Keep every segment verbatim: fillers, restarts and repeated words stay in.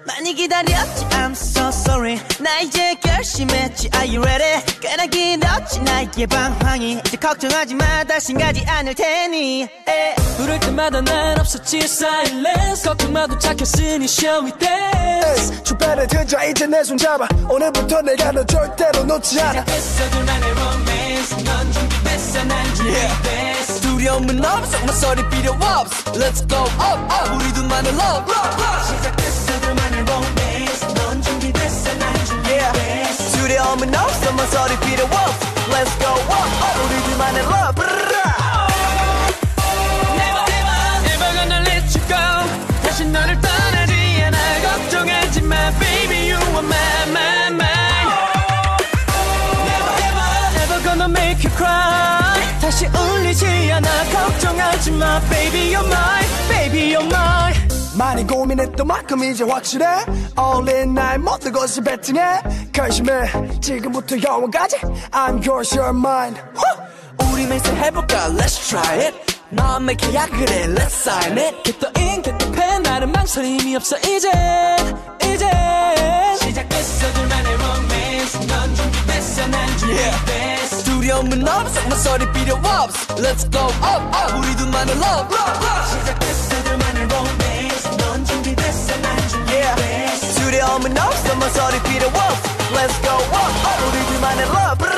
많이 기다렸지 I'm so sorry 나 이제 결심했지 Are you ready 꽤나 길었지 나의 방황이 이제 걱정하지 마 다신 가지 않을 테니 에. 부를 때마다 난 없었지 silence 걱정 마도 착했으니 shall we dance 주변에 들자 이제 내 손 잡아 오늘부터 내가 너 절대로 놓지 않아 시작했어 둘만의 romance 넌 준비됐어 난 준비됐어 두려움은 없어 모서리 필요 없어 Let's go up up 우리 둘만의 love love love 시작했어 둘만의 romance 넌 준비됐어 난 준비됐어 yeah. 두려움은 없어 모서리 필요 없어 Let's go up up 우리 둘만의 love Never ever never gonna let you go 다시 너를 떠나지 않아 걱정하지 마 baby you are my my mine Never ever never gonna make you cry 다시 울리지 않아 걱정하지 마 baby you're mine baby you're mine 많이 고민했던 만큼 이제 확실해 All in 나의 모든 것을 베팅해 결심해 지금부터 영원까지 I'm yours you're mine 우리 맹세 해볼까 Let's try it 너만 계약을 해 Let's sign it Get the ink get the pen 나는 망설임이 없어 이제 이제 시작했어 둘만의 romance 넌 준비됐어 난 준비됐어 yeah. 두려움은 없어 모서리 필요 없어 Let's go up up 우리 둘만의 love love love 시작했어 둘만의 romance 넌 준비됐어 난 준비됐어 yeah. 두려움은 없어 모서리 필요 없어 Let's go up up 우리 둘만의 love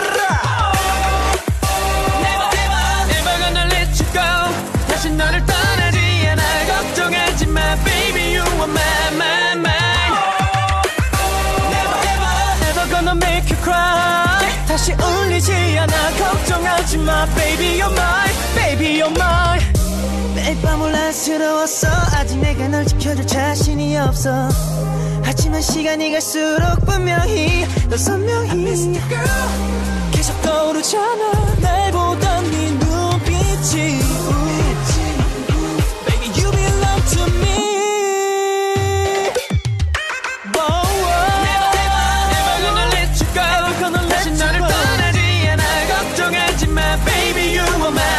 Never ever never gonna let you go 다시 너를 떠나지 않아 걱정하지 마 baby you are my my mine Never ever never gonna make you cry 다시 울리지 않아 걱정하지 마 baby you're mine baby you're mine 매일 밤 혼란스러웠어 아직 내가 널 지켜줄 자신이 없어 하지만 시간이 갈수록 분명히 더 선명히 계속 떠오르잖아 날 보던 네 눈빛이 Baby you belong to me Whoa, whoa. Never ever never gonna let you go 다시 너를 떠나지 않아 걱정하지 마 Baby you are mine